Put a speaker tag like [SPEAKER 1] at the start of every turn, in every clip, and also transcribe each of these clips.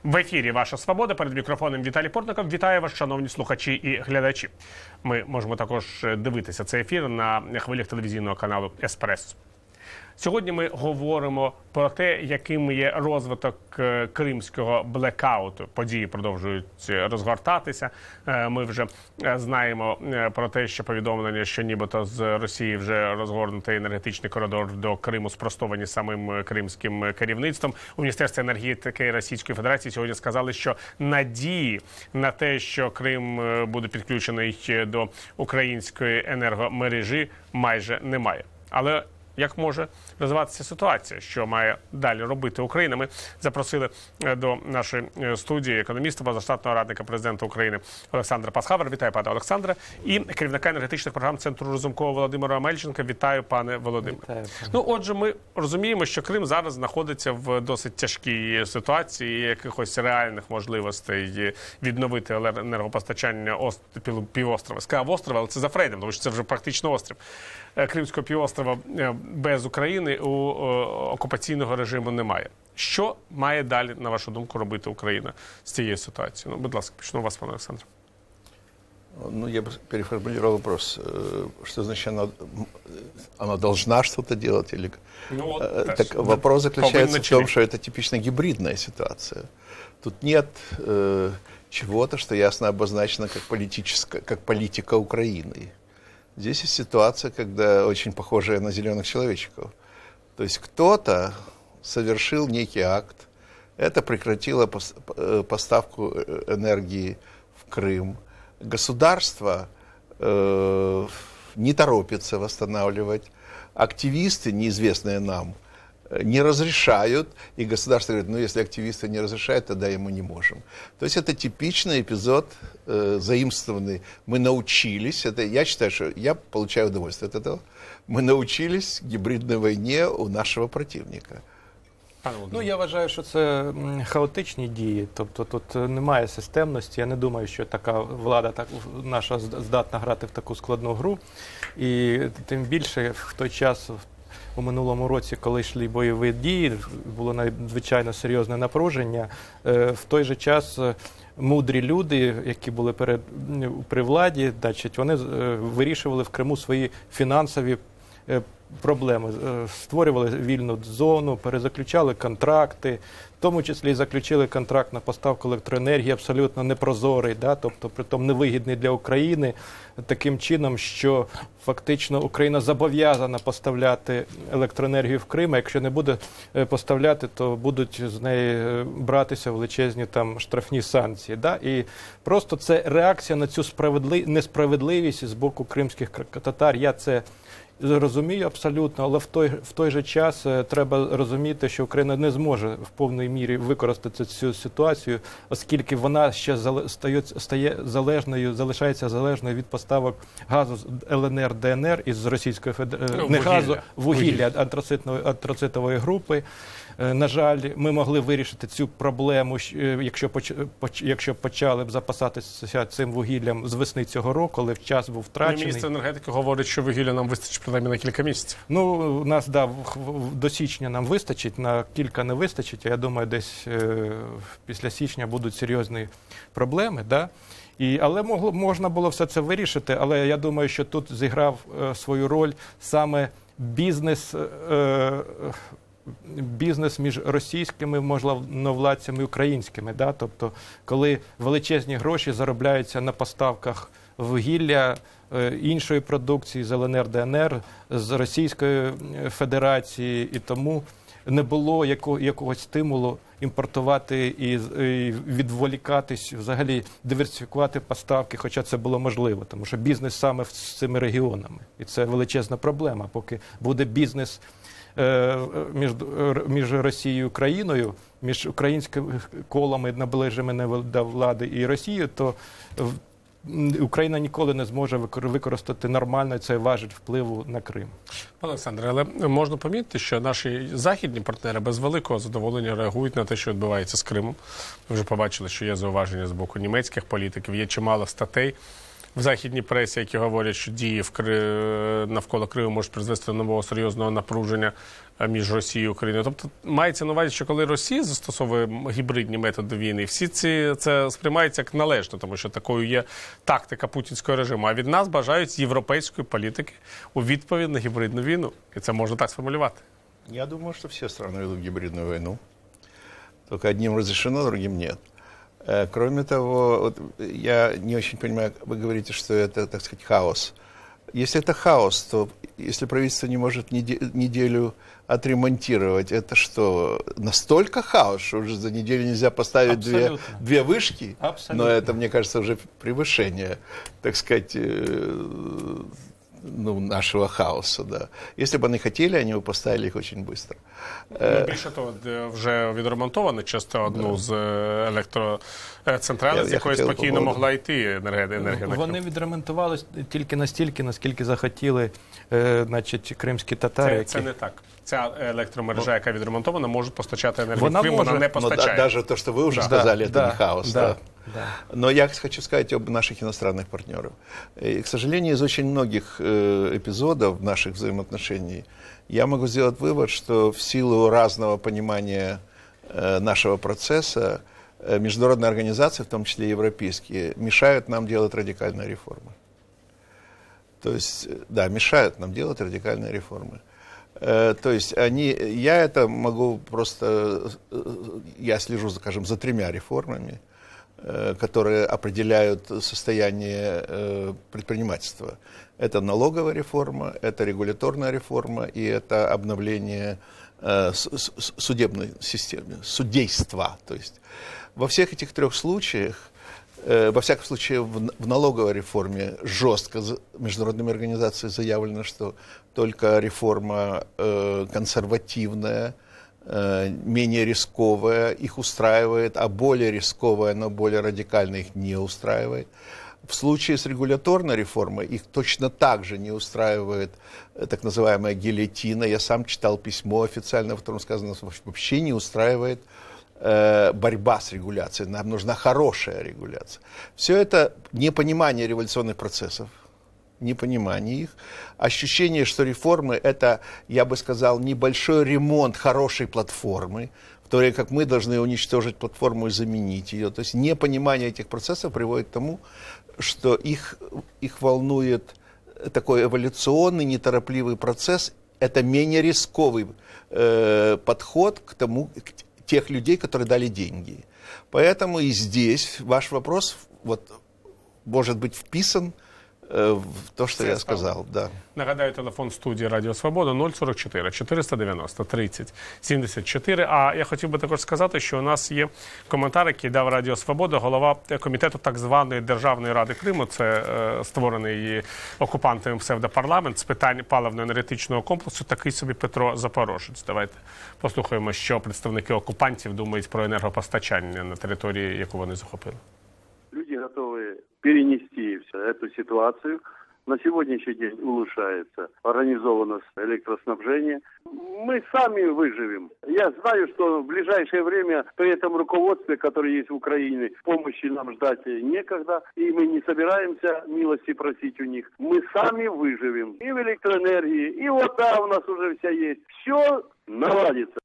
[SPEAKER 1] В ефірі «Ваша свобода», перед мікрофоном Віталій Портников. Вітаю вас, шановні слухачі і глядачі. Ми можемо також дивитися цей ефір на хвилях телевізійного каналу «Еспресо». Сьогодні ми говоримо про те, яким є розвиток кримського блекауту. Події продовжують розгортатися. Ми вже знаємо про те, що повідомлення, що нібито з Росії вже розгорнутий енергетичний коридор до Криму, спростовані самим кримським керівництвом. У Міністерстві енергетики Російської Федерації сьогодні сказали, що надії на те, що Крим буде підключений до української енергомережі, майже немає. Але як може розвиватися ситуація, що має далі робити Україна? Ми запросили до нашої студії економіста, позаштатного радника президента України Олександра Пасхавера. Вітаю, пане Олександре. І керівника енергетичних програм Центру Разумкова Володимира Омельченка. Вітаю, пане Володимире.
[SPEAKER 2] Вітаю.
[SPEAKER 1] Ну, отже, ми розуміємо, що Крим зараз знаходиться в досить тяжкій ситуації, якихось реальних можливостей відновити енергопостачання півострова. Сказав острова, але це за Фрейдом, тому що це вже практично острів. Кримського півострова без України у окупаційного режиму немає. Що має далі, на вашу думку, робити Україна з цією ситуацією? Ну, будь ласка, почну вас, пане Олександре.
[SPEAKER 3] Ну, я бы переформулировал вопрос. Что значит она должна что-то делать? Или...
[SPEAKER 1] Ну, вот,
[SPEAKER 3] так вопрос заключается в том, что это типично гибридная ситуация. Тут нет чего-то, что ясно обозначено как политика Украины. Здесь есть ситуация, когда очень похожая на зеленых человечков. То есть кто-то совершил некий акт, это прекратило поставку энергии в Крым. Государство не торопится восстанавливать. Активисты, неизвестные нам, не разрешают, и государство говорит, ну, если активисты не разрешают, тогда и мы не можем. То есть это типичный эпизод заимствованный. Мы научились, я считаю, что я получаю удовольствие от этого, мы научились гибридной войне у нашего противника.
[SPEAKER 2] Ну, я вважаю, що це хаотичні дії, тобто тут немає системності. Я не думаю, що така влада наша здатна грати в таку складну гру. І тим більше в той час, у минулому році, коли йшли бойові дії, було надзвичайно серйозне напруження. В той же час мудрі люди, які були при владі, значить, вони вирішували в Криму свої фінансові проблеми, створювали вільну зону, перезаключали контракти, в тому числі і заключили контракт на поставку електроенергії абсолютно непрозорий, да, тобто притом невигідний для України, таким чином, що фактично Україна зобов'язана поставляти електроенергію в Крим, а якщо не буде поставляти, то будуть з неї братися величезні там штрафні санкції. Да? І просто це реакція на цю несправедливість з боку кримських татар. Я це розумію абсолютно, але в той же час треба розуміти, що Україна не зможе в повній мірі використати цю ситуацію, оскільки вона ще залишається залежною від поставок газу з ЛНР, ДНР із Російської Федерації, не газу, вугілля антрацитової групи. На жаль, ми могли вирішити цю проблему, якщо почали б запасатися цим вугіллям з весни цього року, коли час був втрачений.
[SPEAKER 1] Міністр енергетики говорить, що вугілля нам вистачить принаймні на кілька місяців. Ну,
[SPEAKER 2] у нас, да, до січня нам вистачить, на кілька не вистачить, а я думаю, десь після січня будуть серйозні проблеми, да? Але можна було все це вирішити, але я думаю, що тут зіграв свою роль саме бізнес між російськими можновладцями і українськими. Да? Тобто, коли величезні гроші заробляються на поставках вугілля, іншої продукції з ЛНР, ДНР, з Російської Федерації, і тому не було якогось стимулу імпортувати і відволікатись, взагалі диверсифікувати поставки, хоча це було можливо, тому що бізнес саме з цими регіонами. І це величезна проблема. Поки буде бізнес між Росією і Україною, між українськими колами, наближеними до влади, і Росією, то Україна ніколи не зможе використати нормально цей важіль впливу на Крим.
[SPEAKER 1] Пане Олександре, але можна помітити, що наші західні партнери без великого задоволення реагують на те, що відбувається з Кримом. Ми вже побачили, що є зауваження з боку німецьких політиків, є чимало статей в західній пресі, які говорять, що дії навколо Криму можуть призвести до нового серйозного напруження між Росією і Україною. Тобто мається на увазі, що коли Росія застосовує гібридні методи війни, всі це сприймається як належно, тому що такою є тактика путінського режиму. А від нас бажають європейської політики у відповідь на гібридну війну. І це можна так сформулювати.
[SPEAKER 3] Я думаю, что все страны ведут гибридную войну. Только одним разрешено, другим нет. Кроме того, вот я не очень понимаю, вы говорите, что это, так сказать, хаос. Если это хаос, то если правительство не может неделю отремонтировать, это что, настолько хаос, что уже за неделю нельзя поставить две вышки?
[SPEAKER 2] Абсолютно.
[SPEAKER 3] Но это, мне кажется, уже превышение, так сказать, нашего хаоса, да. Если бы они хотели, они бы поставили их очень быстро.
[SPEAKER 1] Більше того, вже відремонтовано часто одну з електроцентралей, з якої спокійно могла йти енергія.
[SPEAKER 2] Вони відремонтувалися тільки настільки, наскільки захотіли, значить, кримські татари.
[SPEAKER 1] Це не так. Ця електромережа, яка відремонтована, може постачати енергію в Крим, вона не постачає.
[SPEAKER 3] Даже то, что вы уже сказали, это не хаос.
[SPEAKER 2] Да.
[SPEAKER 3] Но я хочу сказать об наших иностранных партнерах. И, к сожалению, из очень многих эпизодов наших взаимоотношений я могу сделать вывод, что в силу разного понимания нашего процесса международные организации, в том числе европейские, мешают нам делать радикальные реформы. То есть, да, мешают нам делать радикальные реформы. То есть я это могу просто, я слежу, скажем, за 3 реформами, которые определяют состояние предпринимательства. Это налоговая реформа, это регуляторная реформа и это обновление судебной системы, судейства. То есть во всех этих 3 случаях, во всяком случае в налоговой реформе жестко международными организациями заявлено, что только реформа консервативная, менее рисковая их устраивает, а более рисковая, но более радикальная их не устраивает. В случае с регуляторной реформой их точно так же не устраивает так называемая гильотина. Я сам читал письмо официальное, в котором сказано, что вообще не устраивает борьба с регуляцией. Нам нужна хорошая регуляция. Все это непонимание революционных процессов, непонимание их, ощущение, что реформы – это, я бы сказал, небольшой ремонт хорошей платформы, в то время как мы должны уничтожить платформу и заменить ее. То есть непонимание этих процессов приводит к тому, что их волнует такой эволюционный, неторопливый процесс. Это менее рисковый подход к тому, тех людей, которые дали деньги. Поэтому и здесь ваш вопрос может быть вписан в то, что я сказал. Да.
[SPEAKER 1] Нагадаю, телефон студії Радіо Свобода 044 490 30 74. А я хотів би також сказати, що у нас є коментар, який дав Радіо Свобода, голова комітету так званої Державної ради Криму, це створений окупантами псевдопарламент з питань паливно-енергетичного комплексу, такий собі Петро Запорожець. Давайте послухаємо, що представники окупантів думають про енергопостачання на території, яку вони захопили.
[SPEAKER 4] Люди готовы перенести эту ситуацию. На сегодняшний день улучшается организованность электроснабжения. Мы сами выживем. Я знаю, что в ближайшее время при этом руководстве, которое есть в Украине, помощи нам ждать некогда. И мы не собираемся милости просить у них. Мы сами выживем. И в электроэнергии, и вода у нас уже вся есть. Все наладится.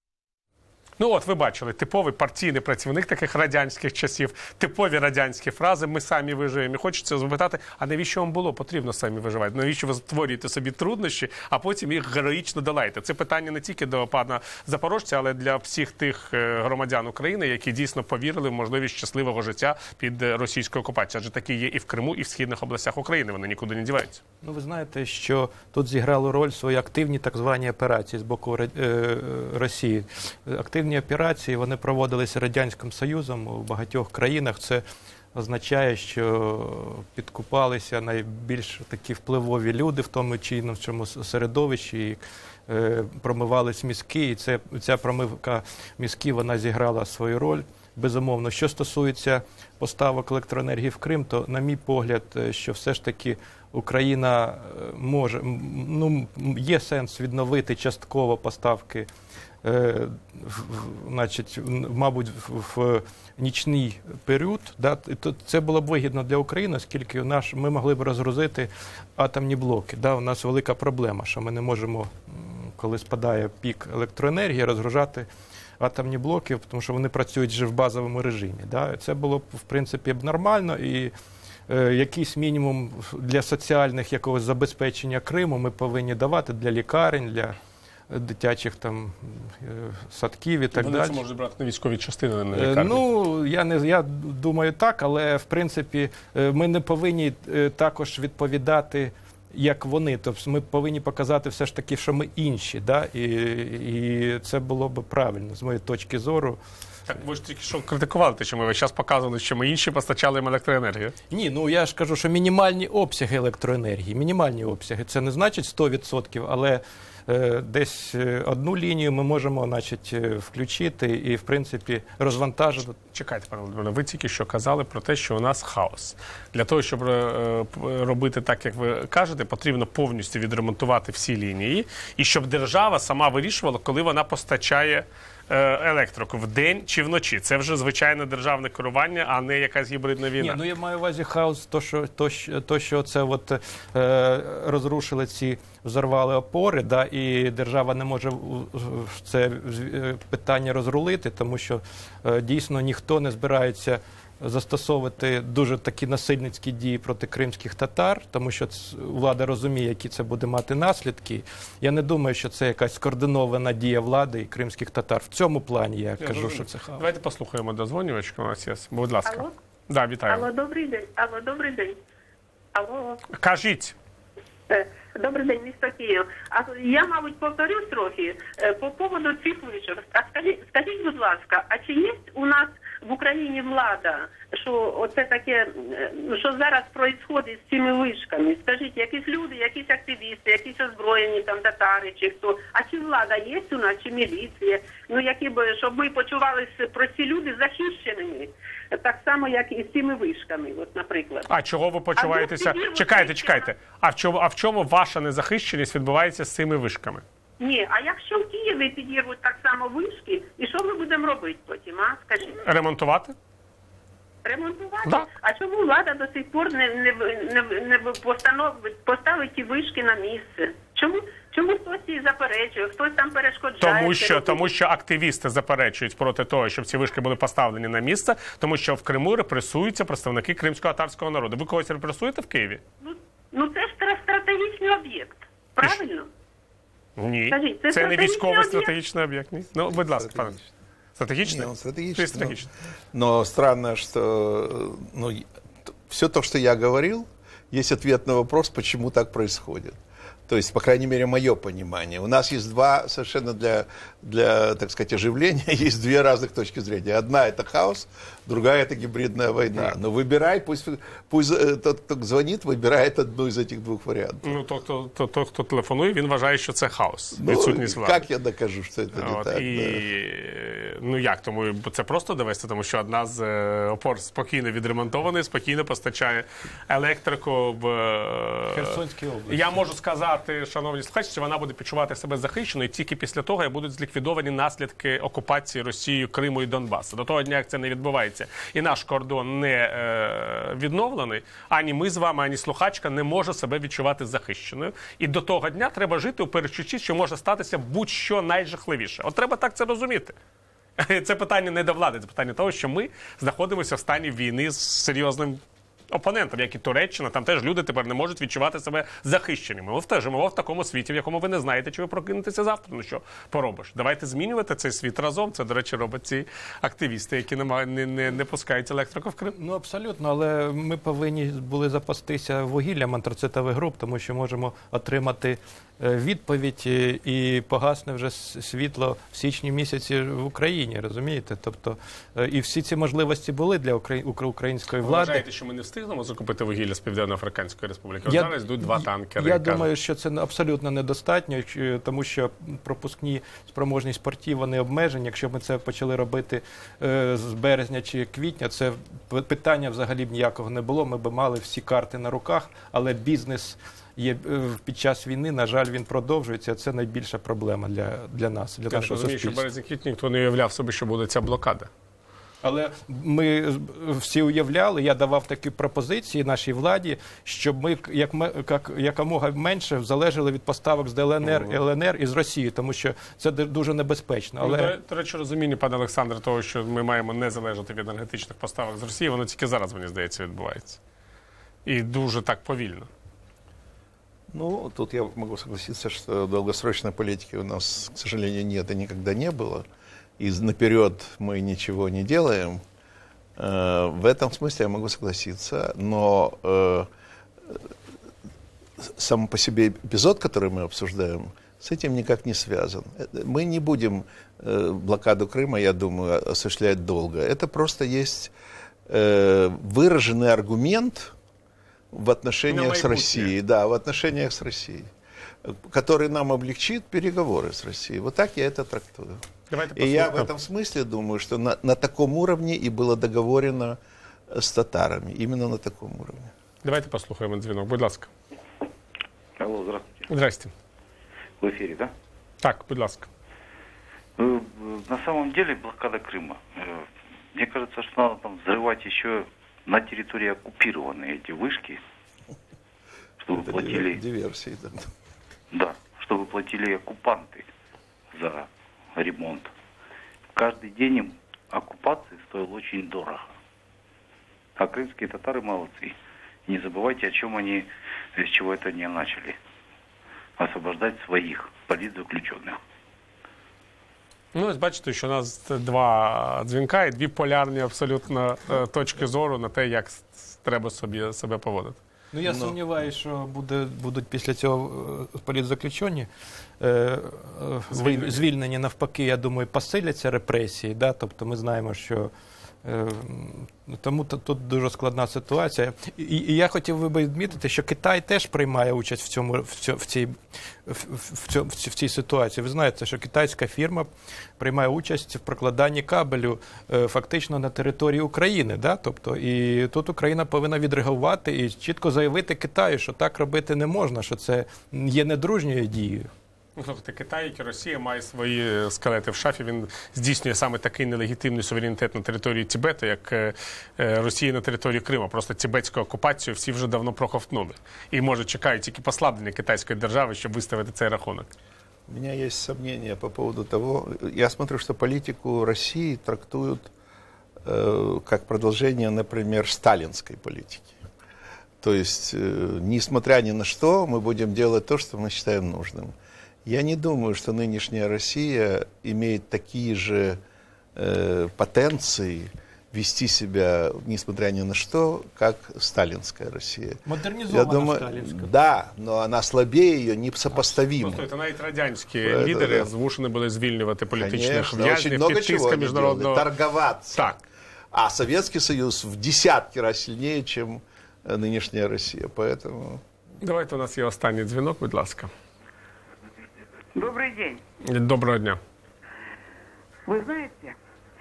[SPEAKER 1] Ну от, ви бачили, типовий партійний працівник таких радянських часів, типові радянські фрази «ми самі виживемо». І хочеться запитати, а навіщо вам було потрібно самі виживати? Навіщо ви створюєте собі труднощі, а потім їх героїчно долаєте? Це питання не тільки до пана Запорожця, але для всіх тих громадян України, які дійсно повірили в можливість щасливого життя під російською окупацією. Адже такі є і в Криму, і в східних областях України. Вони нікуди не діваються.
[SPEAKER 2] Ну, ви знаєте, що тут зіграло роль свої активні так звані операції з боку Росії. Активні операції, вони проводилися Радянським Союзом у багатьох країнах. Це означає, що підкупалися найбільш такі впливові люди в тому чи іншому середовищі, і промивались мізки, і ця промивка мізків, вона зіграла свою роль. Безумовно. Що стосується поставок електроенергії в Крим, то, на мій погляд, що все ж таки Україна може, є сенс відновити частково поставки значить, мабуть, в нічний період, да, то це було б вигідно для України, оскільки ми могли б розгрузити атомні блоки. Да, у нас велика проблема, що ми не можемо, коли спадає пік електроенергії, розгружати атомні блоки, тому що вони працюють вже в базовому режимі. Да. Це було б, в принципі, нормально, і якийсь мінімум для соціальних якогось забезпечення Криму ми повинні давати для лікарень, для дитячих там садків і так далі.
[SPEAKER 1] Вони це можуть брати на військові частини, не на лікарні?
[SPEAKER 2] Ну, я думаю так, але в принципі ми не повинні також відповідати як вони. Тобто ми повинні показати все ж таки, що ми інші, да? І це було б правильно, з моєї точки зору.
[SPEAKER 1] Так ви ж тільки що критикували те, що ми весь час показували, що ми інші постачали їм електроенергію.
[SPEAKER 2] Ні, ну я ж кажу, що мінімальні обсяги електроенергії, мінімальні обсяги. Це не значить 100%, але десь одну лінію ми можемо, значить, включити і, в принципі, розвантажити.
[SPEAKER 1] Чекайте, пане Володимире, ви тільки що казали про те, що у нас хаос. Для того, щоб робити так, як ви кажете, потрібно повністю відремонтувати всі лінії, і щоб держава сама вирішувала, коли вона постачає електрику, вдень чи вночі. Це вже звичайне державне керування, а не якась гібридна війна.
[SPEAKER 2] Ні, ну я маю на увазі хаос, то, що це от розрушили ці, взорвали опори, да, і держава не може це питання розрулити, тому що дійсно ніхто не збирається застосовувати дуже такі насильницькі дії проти кримських татар, тому що влада розуміє, які це буде мати наслідки. Я не думаю, що це якась скоординована дія влади і кримських татар. В цьому плані я кажу, що це хаос.
[SPEAKER 1] Давайте послухаємо дозвонювачку у нас є. Будь ласка.
[SPEAKER 5] Алло?
[SPEAKER 1] Да, вітаю.
[SPEAKER 5] Алло, добрий день. Алло, добрий день. Алло.
[SPEAKER 1] Кажіть.
[SPEAKER 5] Добрий день, місто Київ. А я, мабуть, повторюсь трохи по поводу цих вишок. А скажіть, будь ласка, а чи є у нас в Україні влада, що оце таке, що зараз відбувається з цими вишками? Скажіть, якісь люди, якісь активісти, якісь озброєні там татари чи хто? А чи влада є у нас, чи міліція? Ну, які б, щоб ми почувалися прості люди захищеними, так само, як і з цими вишками, от, наприклад.
[SPEAKER 1] А чого ви почуваєтеся? Чекайте. А в чому ваша незахищеність відбувається з цими вишками?
[SPEAKER 5] Ні, а якщо в Києві підірвуть так само вишки, і що ми будемо робити потім, а? Скажіть.
[SPEAKER 1] Ремонтувати?
[SPEAKER 5] Ремонтувати?
[SPEAKER 1] Да.
[SPEAKER 5] А чому влада до сих пор не поставить ті вишки на місце? Чому хтось її заперечує, хтось там перешкоджає?
[SPEAKER 1] Тому що активісти заперечують проти того, щоб ці вишки були поставлені на місце, тому що в Криму репресуються представники кримсько-татарського народу. Ви когось репресуєте в Києві?
[SPEAKER 5] Ну це ж стратегічний об'єкт, правильно?
[SPEAKER 1] Ні,
[SPEAKER 5] Скажіть,
[SPEAKER 1] це не військовий стратегічний об'єкт. Ну, будь ласка, пане. Стратегичный?
[SPEAKER 3] Он стратегичный.
[SPEAKER 1] Стратегичный.
[SPEAKER 3] Но странно, что все то, что я говорил, есть ответ на вопрос, почему так происходит. То есть, по крайней мере, мое понимание. У нас есть два совершенно для, так сказать, оживления, есть две разных точки зрения. Одна – это хаос, другая – это гибридная война. Но выбирай, пусть тот, кто звонит, выбирает одну из этих двух вариантов.
[SPEAKER 1] Ну, тот, хто телефонує, він вважає, що це хаос, відсутність влади.
[SPEAKER 3] Як я докажу, що це не так?
[SPEAKER 1] Ну як, тому це просто довести, тому що одна з опор спокійно відремонтована, спокійно постачає електрику в
[SPEAKER 2] Херсонській області.
[SPEAKER 1] Я можу сказати, шановні слухачі, що вона буде відчувати себе захищеною тільки після того, як будуть зліквідовані наслідки окупації Росією Криму і Донбасу. До того дня, як це не відбувається, і наш кордон не відновлений, ані ми з вами, ані слухачка не може себе відчувати захищеною. І до того дня треба жити у передчутті, що може статися будь-що найжахливіше. От треба так це розуміти. Це питання не до влади, це питання того, що ми знаходимося в стані війни з серйозним опонентом, як і Туреччина. Там теж люди тепер не можуть відчувати себе захищеними. Ми теж живемо в такому світі, в якому ви не знаєте, чи ви прокинетеся завтра. Ну що поробиш? Давайте змінювати цей світ разом. Це, до речі, роблять ці активісти, які не пускають електрику в Крим.
[SPEAKER 2] Ну, абсолютно, але ми повинні були запастися вугіллям антрацитових груп, тому що можемо отримати відповідь і погасне вже світло в січні місяці в Україні, розумієте? Тобто, і всі ці можливості були для української влади.
[SPEAKER 1] Ви вважаєте, що ми не встигнемо? встигнемо закупити вугілля з Південно-Африканської Республіки? Зараз йдуть 2 танкери.
[SPEAKER 2] Я думаю, що це абсолютно недостатньо, тому що пропускні спроможність портів, вони обмежені. Якщо ми це почали робити з березня чи квітня, це питання взагалі б ніякого не було. Ми б мали всі карти на руках, але бізнес під час війни, на жаль, він продовжується. Це найбільша проблема для нас, для нашого суспільства. Я розумію,
[SPEAKER 1] що в березні-квітні ніхто не уявляв собі, що буде ця блокада.
[SPEAKER 2] Але ми всі уявляли, я давав такі пропозиції нашій владі, щоб ми якомога менше залежали від поставок з ДНР, ЛНР і з Росії, тому що це дуже небезпечно.
[SPEAKER 1] Але... До речі, розуміння, пане Олександре, того, що ми маємо не залежати від енергетичних поставок з Росії, воно тільки зараз, мені здається, відбувається. І дуже так повільно.
[SPEAKER 3] Ну, тут я могу согласиться, что долгосрочной политики у нас, к сожалению, нет и никогда не было. И наперед мы ничего не делаем. В этом смысле я могу согласиться. Но сам по себе эпизод, который мы обсуждаем, с этим никак не связан. Мы не будем блокаду Крыма, я думаю, осуществлять долго. Это просто есть выраженный аргумент в отношениях с Россией. Да, в отношениях с Россией, который нам облегчит переговоры с Россией. Вот так я это трактую. И я в этом смысле думаю, что на таком уровне и было договорено с татарами. Именно на таком уровне.
[SPEAKER 1] Давайте послухаємо дзвінок, будь ласка.
[SPEAKER 6] Алло, здравствуйте.
[SPEAKER 1] Здрасте.
[SPEAKER 6] В эфире, да?
[SPEAKER 1] Так, будь ласка.
[SPEAKER 6] На самом деле блокада Крыма. Мне кажется, что надо там взрывать еще на территории оккупированные эти вышки, чтобы
[SPEAKER 3] это
[SPEAKER 6] платили...
[SPEAKER 3] Диверсии, да.
[SPEAKER 6] Да, чтобы платили оккупанты за ремонт. Каждый день им оккупации стоил очень дорого. А крымские татары молодцы. Не забывайте, о чем они, с чего это они начали. Освобождать своих политзаключенных.
[SPEAKER 1] Ну, ось бачите, що у нас 2 дзвінка і 2 полярні абсолютно точки зору на те, як треба себе поводити.
[SPEAKER 2] Ну, я сумніваюся, що будуть після цього політзаключені звільнені. Навпаки, я думаю, посиляться репресії. Да? Тобто ми знаємо, що тому тут дуже складна ситуація. І я хотів би відмітити, що Китай теж приймає участь в цій ситуації. Ви знаєте, що китайська фірма приймає участь в прокладанні кабелю фактично на території України. Да? Тобто, і тут Україна повинна відреагувати і чітко заявити Китаю, що так робити не можна, що це є недружньою дією.
[SPEAKER 1] Слухайте, Китай, як і Росія, має свої скелети в шафі. Він здійснює саме такий нелегітимний суверенітет на території Тібету, як Росія на території Криму. Просто тібетську окупацію всі вже давно проковтнули. І, може, чекають тільки послаблення китайської держави, щоб виставити цей рахунок.
[SPEAKER 3] У меня есть сомнения по поводу того... Я смотрю, что политику России трактуют как продолжение, например, сталинской политики. То есть, несмотря ни на что, мы будем делать то, что мы считаем нужным. Я не думаю, что нынешняя Россия имеет такие же потенции вести себя, несмотря ни на что, как сталинская Россия.
[SPEAKER 2] Модернизованная сталинская.
[SPEAKER 3] Да, но она слабее ее, несопоставима.
[SPEAKER 1] Просто навіть радянські лідери змушені були звільнювати політичних
[SPEAKER 3] в'язнів
[SPEAKER 1] під тиском міжнародного...
[SPEAKER 3] Торговаться.
[SPEAKER 1] Так.
[SPEAKER 3] А Советский Союз в десятки раз сильнее, чем нынешняя Россия. Поэтому...
[SPEAKER 1] Давайте, у нас є останній дзвінок, будь ласка.
[SPEAKER 7] Добрый день.
[SPEAKER 1] Доброго дня.
[SPEAKER 7] Вы знаете,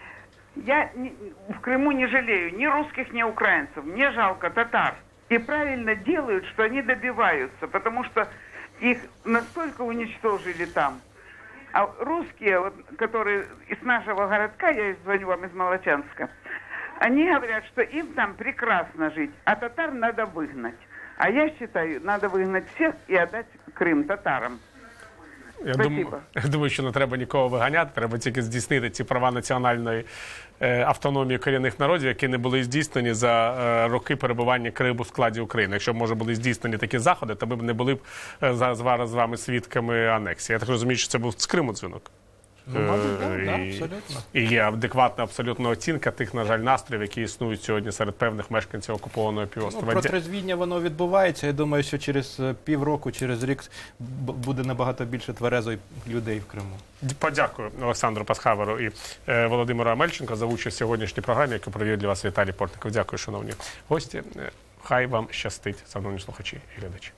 [SPEAKER 7] я в Крыму не жалею ни русских, ни украинцев. Мне жалко татар. И правильно делают, что они добиваются, потому что их настолько уничтожили там. А русские, вот, которые из нашего городка, я звоню вам из Молочанска, они говорят, что им там прекрасно жить, а татар надо выгнать. А я считаю, надо выгнать всех и отдать Крым татарам.
[SPEAKER 1] Я думаю, що не треба нікого виганяти, треба тільки здійснити ці права національної автономії корінних народів, які не були здійснені за роки перебування Криму в складі України. Якщо б, може, були здійснені такі заходи, то ми б не були б зараз з вами свідками анексії. Я так розумію, що це був з Криму дзвінок.
[SPEAKER 2] Ну, мабуть, так, абсолютно.
[SPEAKER 1] І є адекватна абсолютно оцінка тих, на жаль, настроїв, які існують сьогодні серед певних мешканців окупованого півострова.
[SPEAKER 2] Протрезвіння воно відбувається. Я думаю, що через півроку, через рік буде набагато більше тверезої людей в Криму.
[SPEAKER 1] Подякую Олександру Пасхаверу і Володимиру Амельченко за участь в сьогоднішній програмі, яку провів для вас Віталій Портников. Дякую, шановні гості. Хай вам щастить, шановні слухачі і глядачі.